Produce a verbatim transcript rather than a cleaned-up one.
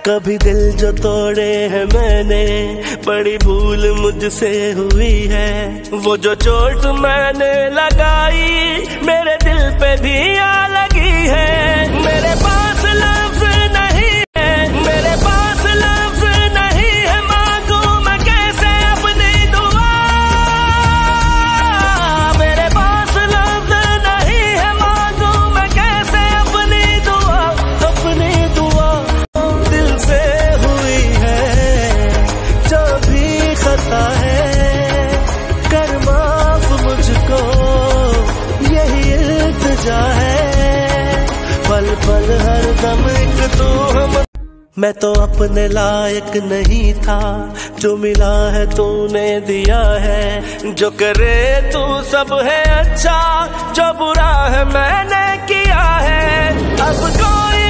कभी दिल जो तोड़े हैं मैंने, बड़ी भूल मुझसे हुई है। वो जो चोट मैंने लगाई मेरे दिल पे भी आ लगी है। मेरे पास लफ्ज़ नहीं है, मेरे पास लफ्ज़ नहीं है, मांगू मैं कैसे अपनी दुआ। मेरे पास लफ्ज़ नहीं है, मांगू मैं कैसे अपनी दुआ, अपनी दुआ। दिल से हुई है जो भी खता है, कर माफ मुझको यही इल्तिजा है। पल पल हर दम एक तू हम। मैं तो अपने लायक नहीं था, जो मिला है तूने दिया है। जो करे तू सब है अच्छा, जो बुरा है मैंने किया है। अब कोई